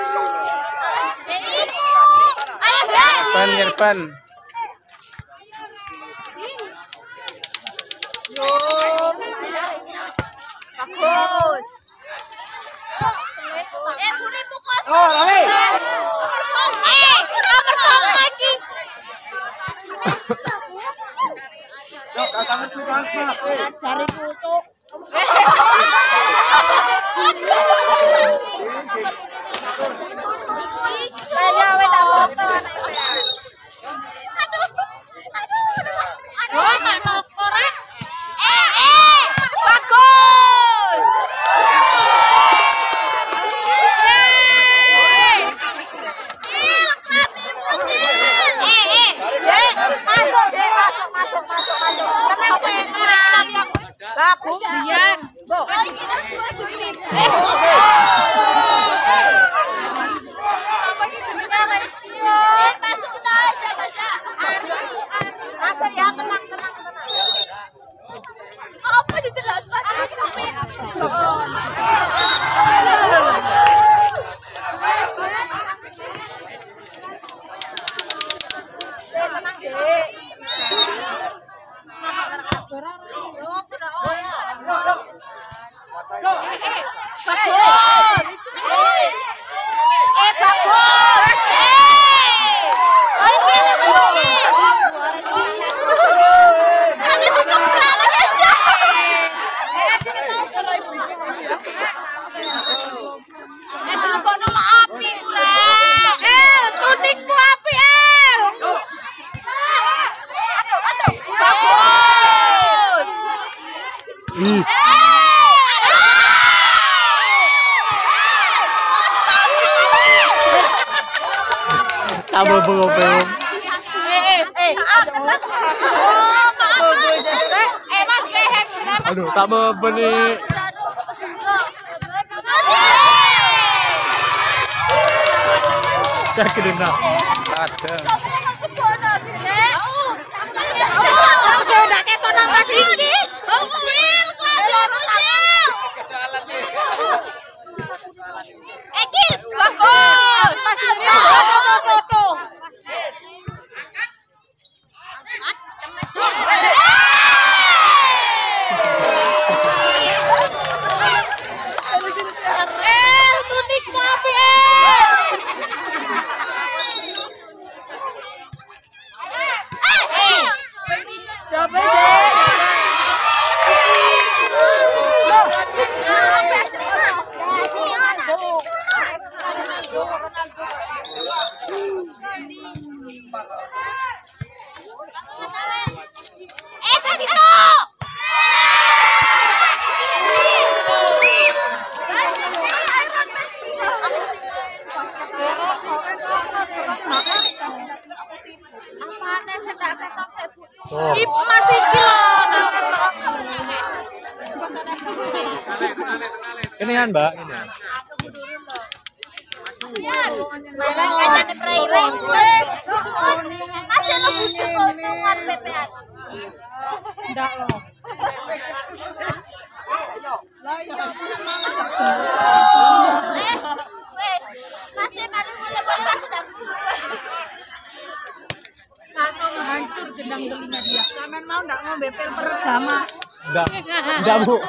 Irfan. Bagus. Budi pukul. Oh, Rami. Nomor 9 lagi. Cari kucuk. Saya wes tak foto. Aduh, mana korek? Bagus. Masuk. Tenang, saya tenang. Bagus, Dian. Masuk ya, tenang. Apa ditelas? Tambah bengong. Aduh, tak berbeni. Cak kedena. Ada. Udah keton apa sih ini? Masih kilo. Inian, Mbak, ini. Masih lebih keuntungan BPN. Enggak loh. Masih paling boleh sedang langsung hancur gendang telinga dia. Samen mau enggak mau BPL pertama? Enggak, Bu.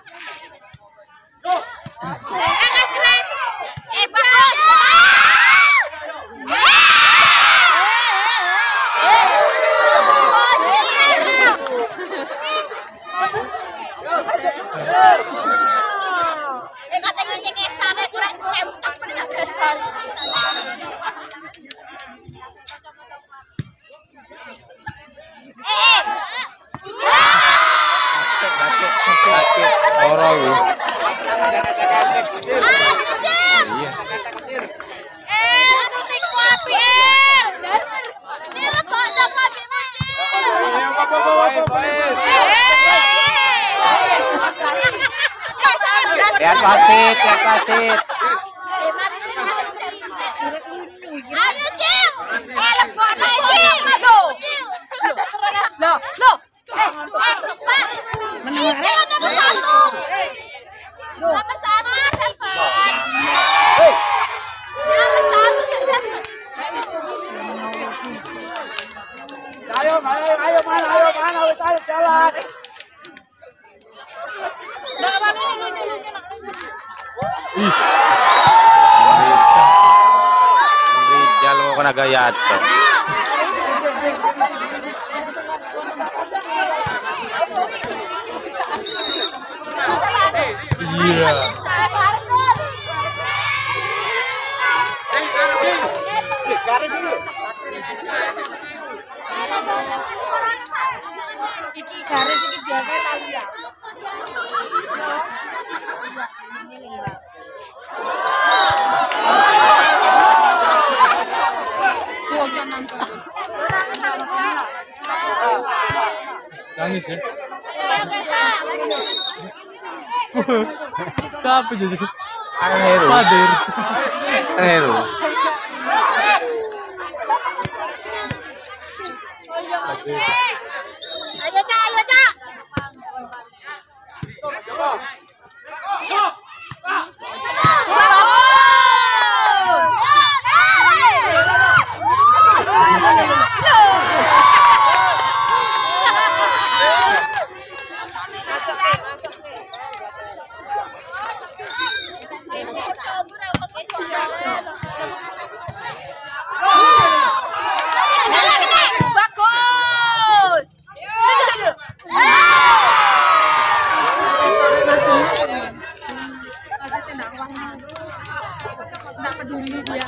Lihat wasit. Ayo, Cil. Lebokno iki. Aduh. Loh. Pak. Ini nomor 1. Nomor 1 selfie. Nagayato. Iya. Iki garis iki biasa tali ya. Nangis ya. Siapa jadi? Heru. Padir. Heru. Ayo Cak, ayo Cak. Nggak peduli dia.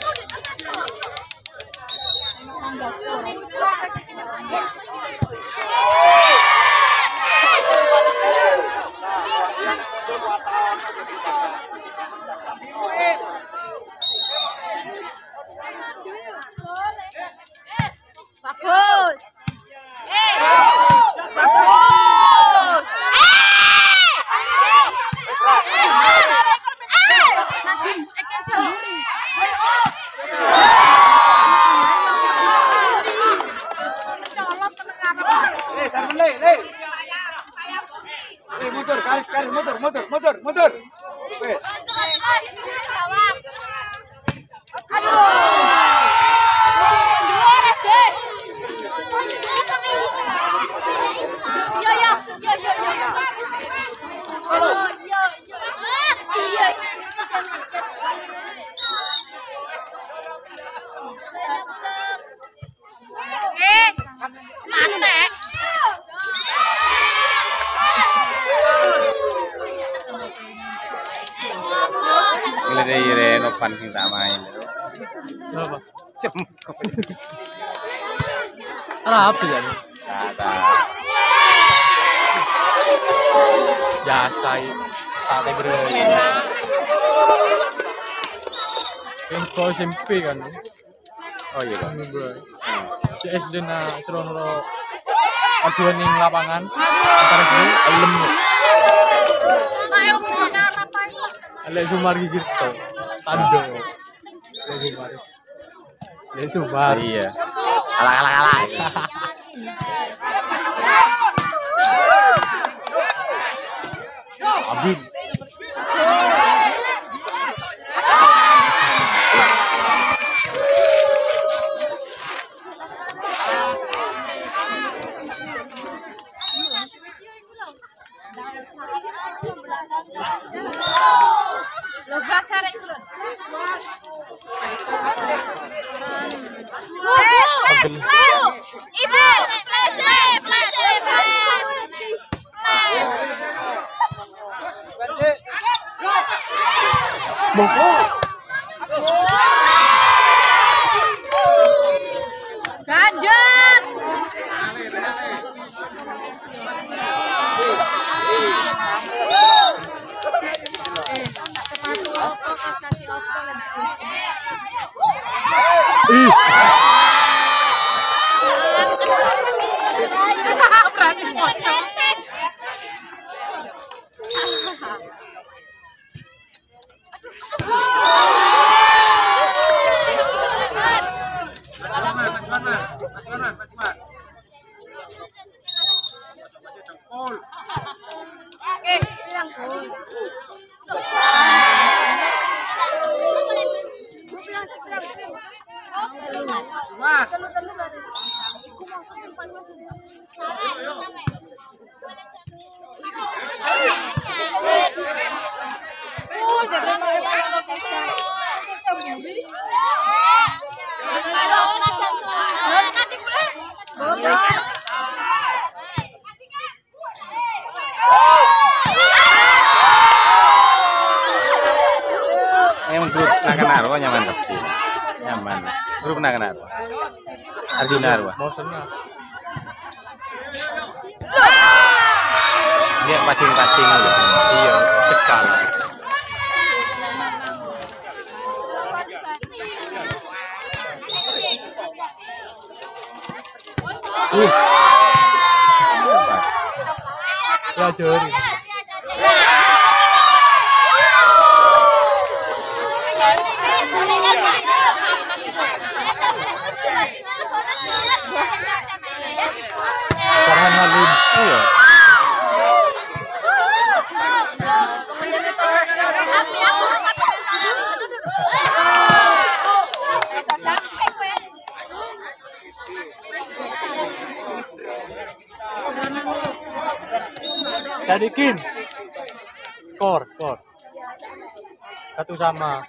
Bagus. Bagus. Nadine, sendiri. Motor, garis, motor. Wes. Gila deh Irene Novan sing tak main. Kenapa? Cemkok. Apa ya? Tata. Biasa sate beres. Info SMP kan. Oh iya, Pak. Di SD na serono aduan ning lapangan antara gue ayam. Lek Sumar gitu. Tando. Lek Sumar. Iya. Alah. Abim. Ganjat. Berani potong. pokoknya mantap sih. Nyaman. Grup pernah kena apa? Arjuna Arwa. Bosennya. Dia passing-passing gitu. Iya, cekal. Ya jori. Farhan Halim. Iya. Jadikin. Skor. 1-1.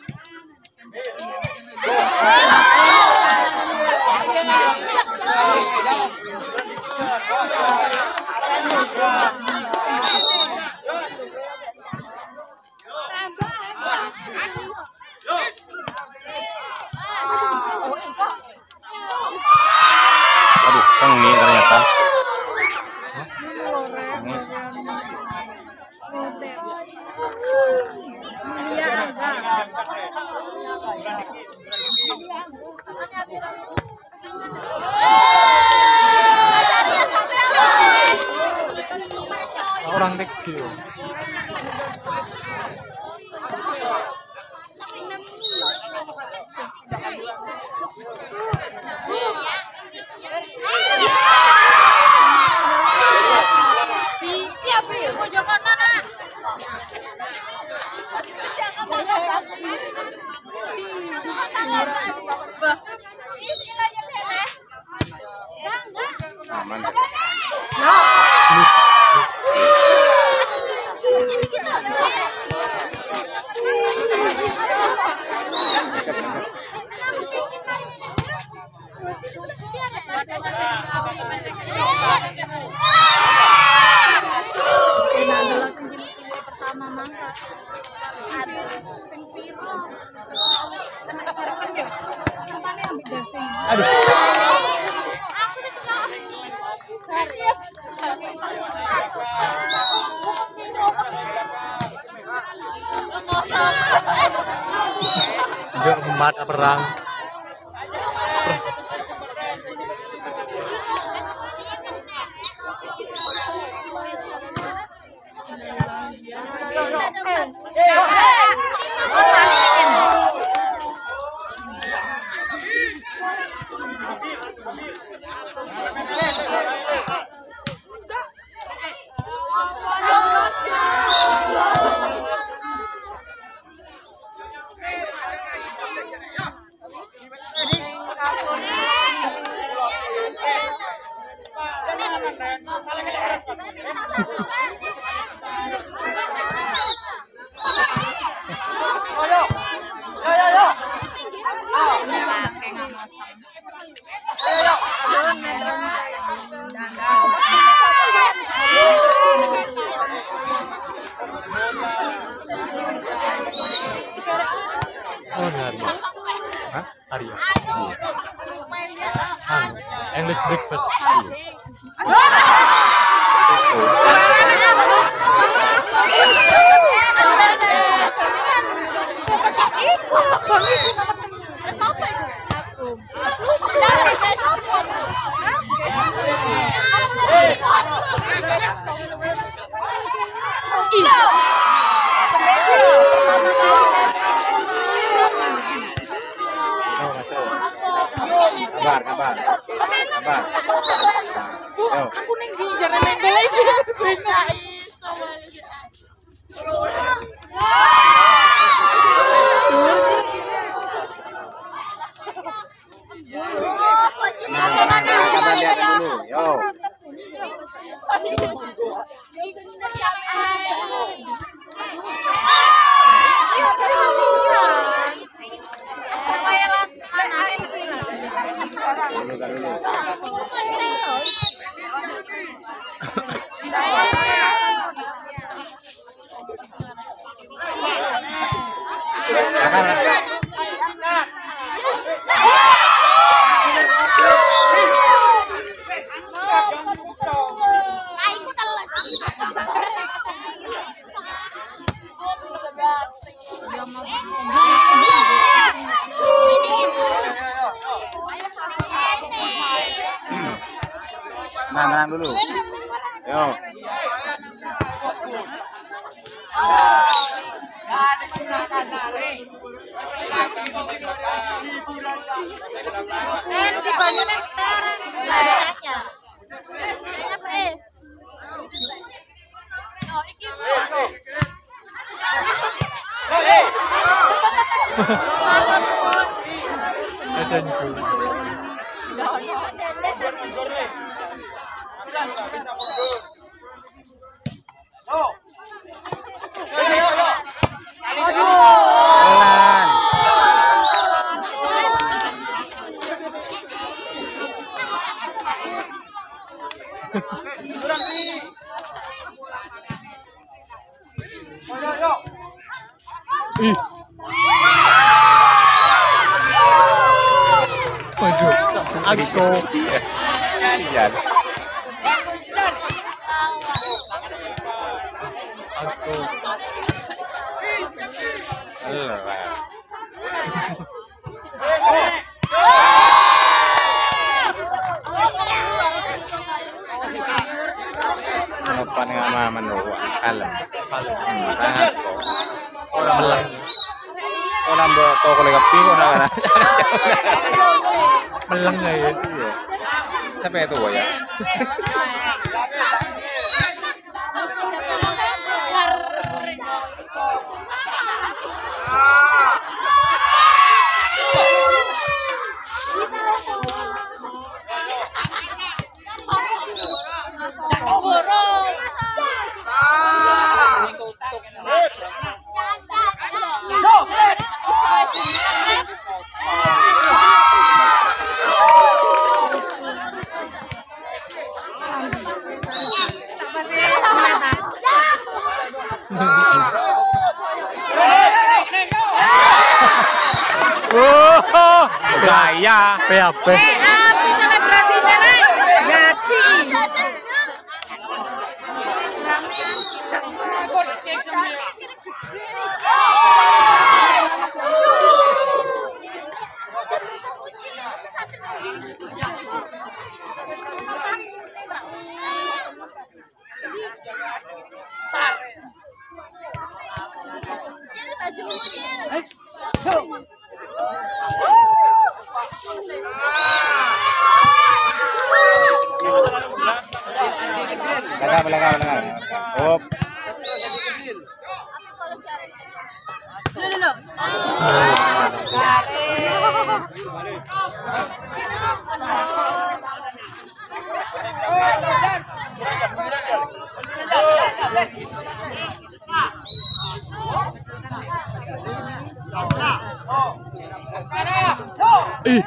Aduh, pengi ternyata. Orang kecil. Aman. Jok empat perang. Oh, Arya. Hah? Arya. Iya. English breakfast. Kabar. Yo. Aku ning ndi jare mendel iki beda iso. Kabar lihat dulu. Yo. tenang dulu. Yo. Di banyu nih. Banyak. Pelan. Ih. Maju. Agko. Iya. Agko. Pan nga mamanuwa. Alam. Kalem. Orang melang. Orang to ko lagi pingo na kana. Melang ya. Iya. Sampai itu ya. Gaya. PHP. Apa selebrasinya nih? Gasi. Belakang. Oh, Lo. Ih.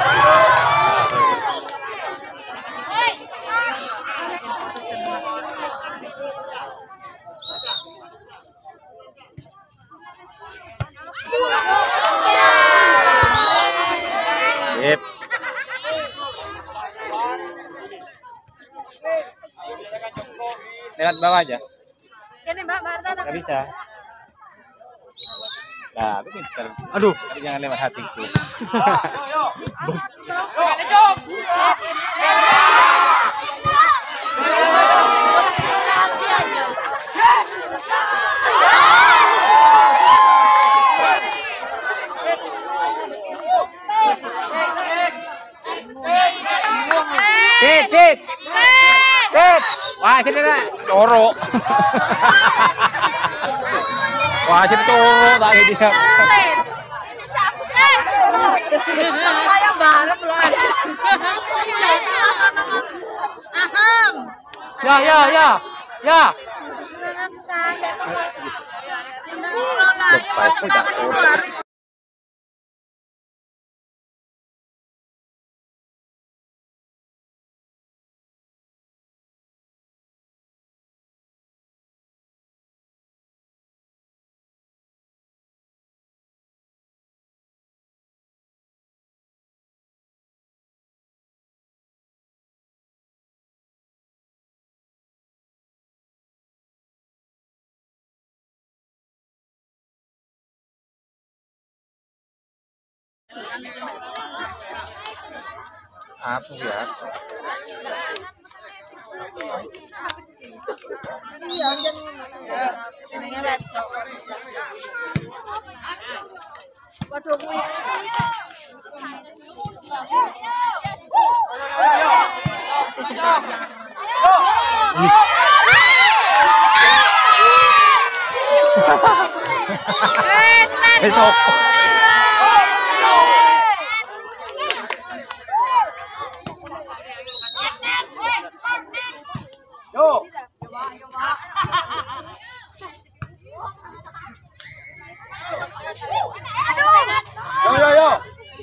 Yep. Lewat bawah aja. Ini Mbak Marta. Nggak bisa. Nah, itu pintar. Aduh. Tapi jangan lewat hatiku. Sit. Wah, sini nak. Coro. Wah, sini coro tadi dia. Kayak balap loh. Aham. Ya. Lepas tidak urut. Apa ya? Iya, jenenge wedok. Waduh kuwi. Besok. Yo. Yo.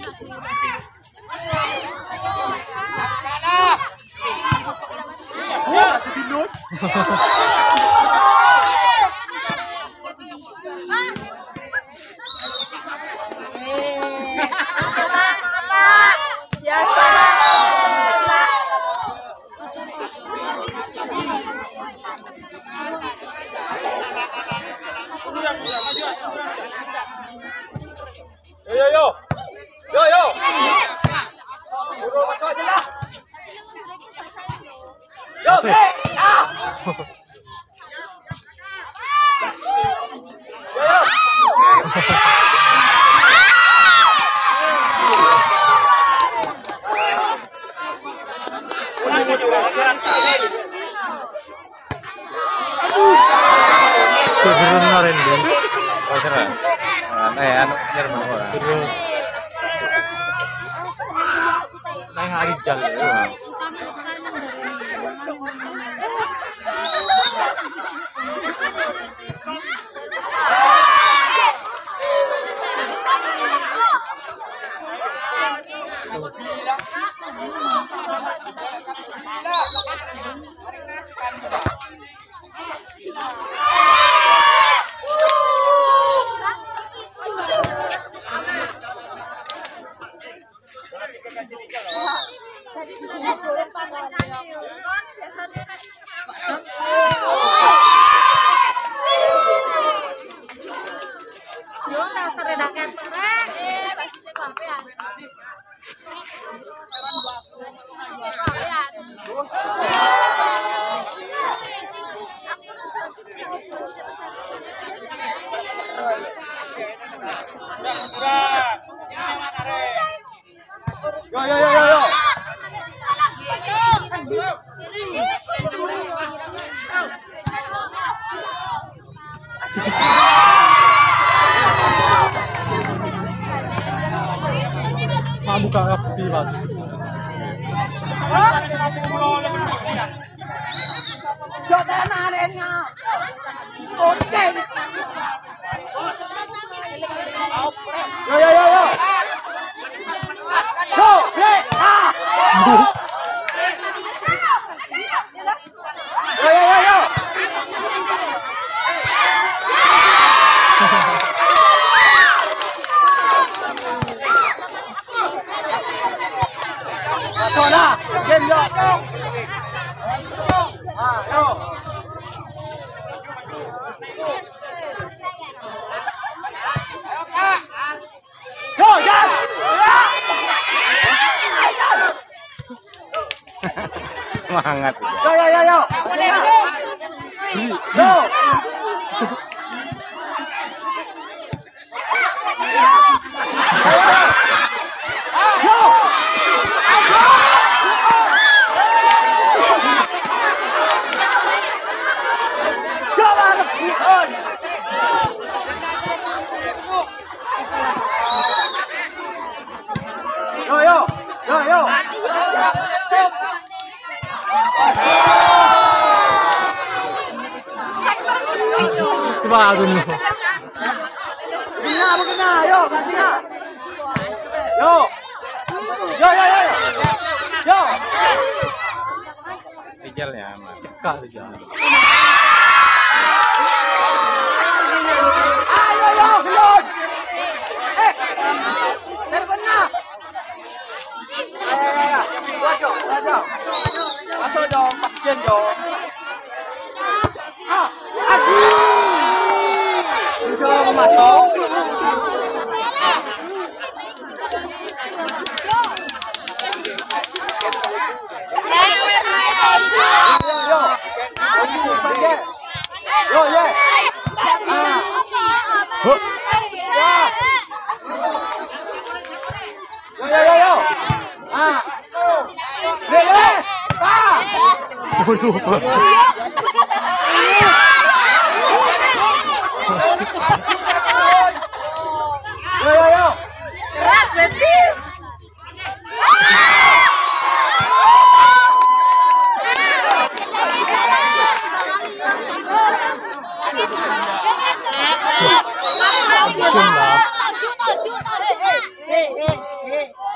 Yo. Udah macam aja lah. Yo. Kebenaran dia. Oh, cerah. Anu nyermen ora. Nang hari jalan. Yo. Buka api, Mas. Jodoh narennya. Oke. Yo. Yo. Soda, game yo. Yo. Yo, Jan. Semangat. Yo. Yo. Yo. Coba aku nih. Kena, yo, kasih ya. Yo. Rijalnya aman. Cekak aja. Ayo, gelut. Terkena. Ayo. Masuk dong, pakai dong. Bisa masuk. Keras, Besti. Tujuh.